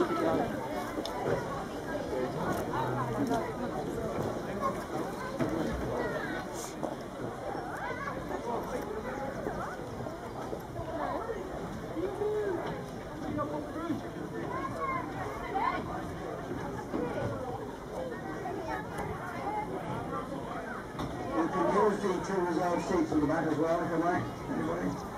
You can use the two reserved seats in the back as well if you like. Anybody?